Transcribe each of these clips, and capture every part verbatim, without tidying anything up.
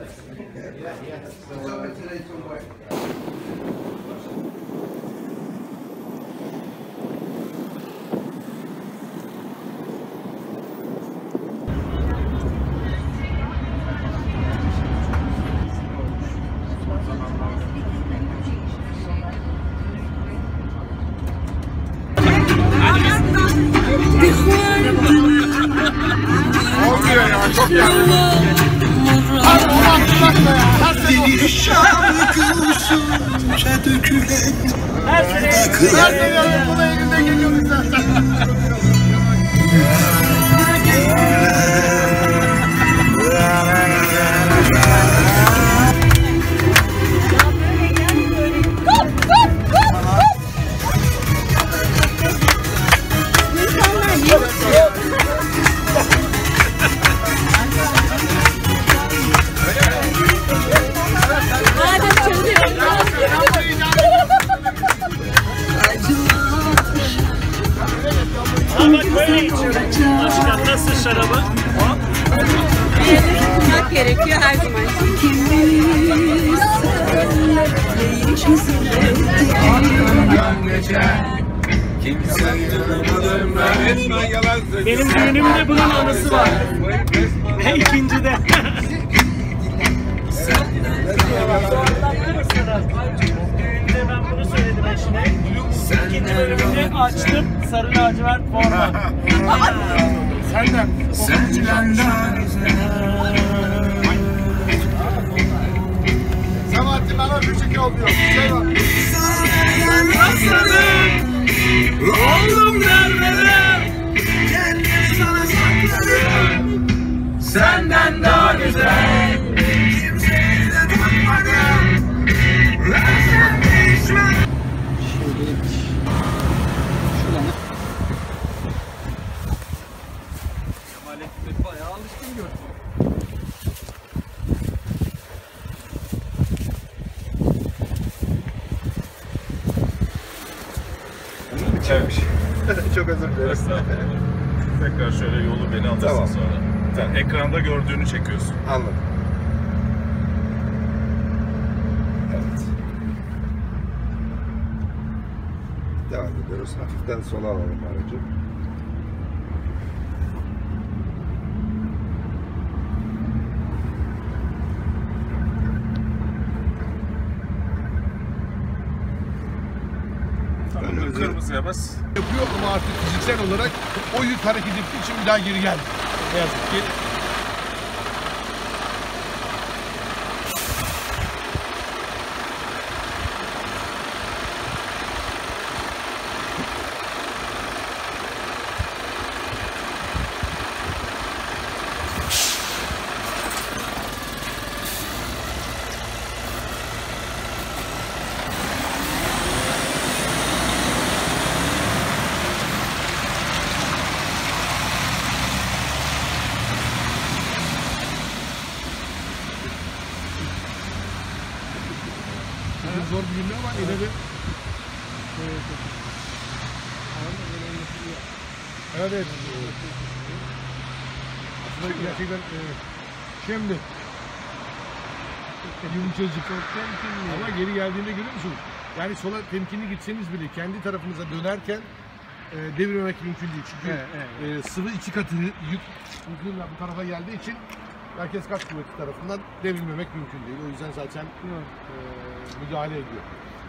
Olmuyor ya, çok yanlış. Abi onu hatırlatma ya. Deli şarkısınca dökülen. Her sene her sene bu da elinde geliyoruz zaten. Böyle içiyorum. Başkan nasıl şarabı? Tutmak gerekiyor her zaman. Benim düğünümde bunun anısı var. Ve ikincide. Düğünde ben bunu söyledim eşine. İkinci bölümünde açtım. Sarı lacivert forma. Senden. Sabahattin bana bir şey oluyor. Şey var. Oğlum nerede? Kendimi sana sakladım. Senden daha güzel. Kimseyi de tutmadım. Versen değişmem. Kemalettin bayağı alışkın gördüm. Bitirmiş. Çok özür dilerim. Tekrar şöyle yolu beni alırsın Tamam. sonra. Sen ekranda gördüğünü çekiyorsun. Anladım. Evet. Devam ediyoruz. Hafiften sola alalım aracı. Tamam, kırmızıya bas. Yapıyor ama artık fiziksel olarak o yük hareket ettiği için bir daha geri geldi. Ne yazık ki. Zor bir gündü ama yine de evet evet. Aslında gerçekten e, şimdi yumuşacık ama geri geldiğinde görüyor musunuz? Yani sola temkinli gitseniz bile kendi tarafınıza dönerken e, devirmemek mümkün değil. Çünkü evet, evet. E, sıvı iki katı yük bu tarafa geldiği için merkez kaç kuvveti tarafından devrilmemek mümkün değil. O yüzden zaten e, müdahale ediyor.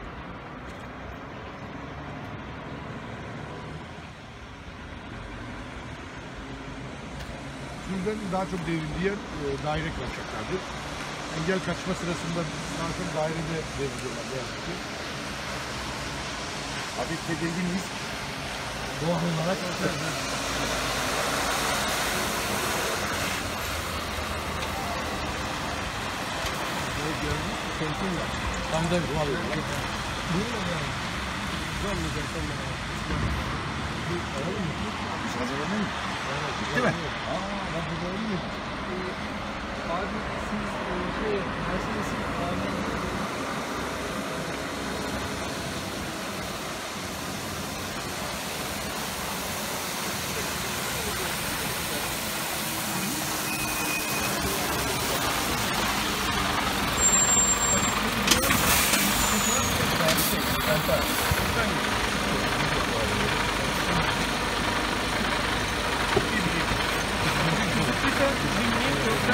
Bu yüzden daha çok devrildiği yer e, daire kavşaklardır. Engel kaçma sırasında daha çok dairede devriliyorlar ne yazık ki. Abi tedirginiz. Doğal olarak. Temkin var. Tam da bu alıyor. Bu ne yani? Güzel mi zaten bana? Bu alalım mı? Hazırlanır mı? Bitti mi? Aaa ben burada alayım mı? Abi siz şey, Mercedes'in abi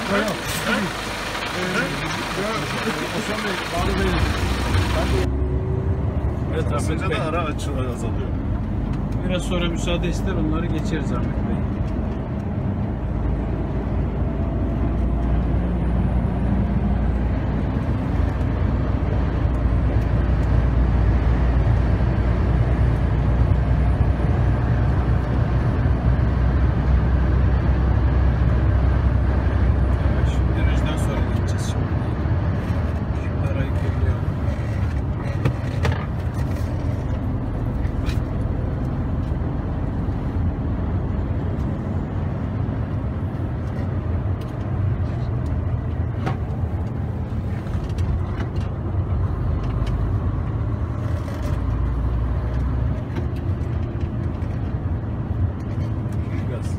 Yok. Osman Bey, bağlı değilim. Evet Ahmet Basınca Bey. da ara açılıyor, azalıyor. Biraz sonra müsaade ister, onları geçeriz Ahmet Bey. Evet, şimdi virajdan sonra gideceğiz şimdi. Şimdi arayı kullanıyorum. Gaz.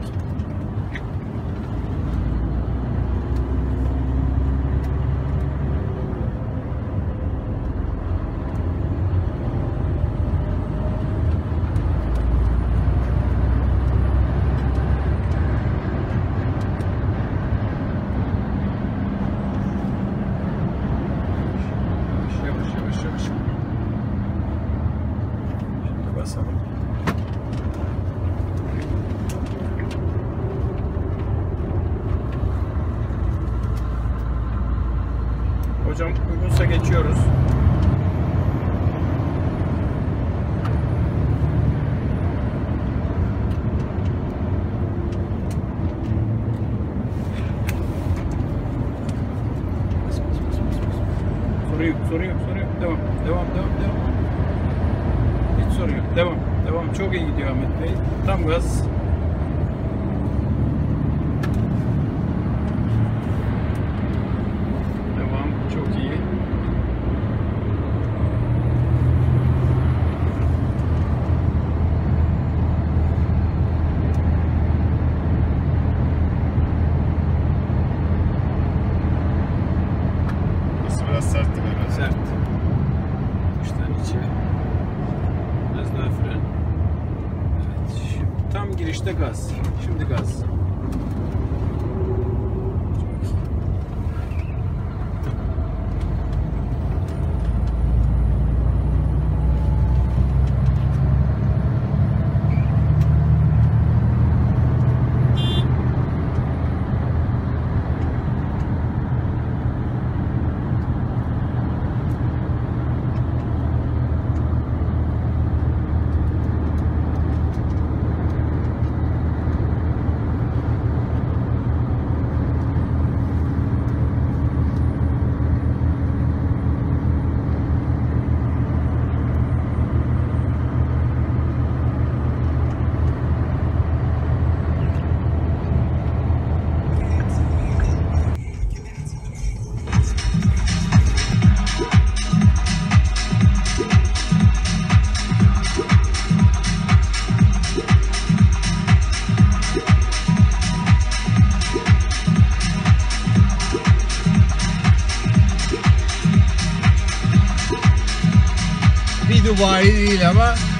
Yavaş yavaş yavaş. Şimdi basalım. Hocam uygunsa geçiyoruz. Sorun yok, sorun yok, sorun yok. Devam, devam, devam, devam. Hiç sorun yok. Devam, devam. Çok iyi gidiyor Ahmet Bey. Tam gaz. Devam, çok iyi. Burası biraz sertti böyle. Sert. Dıştan içe. Biraz daha fren. Evet. Şimdi tam girişte gaz. Şimdi gaz. Bir Dubai değil ama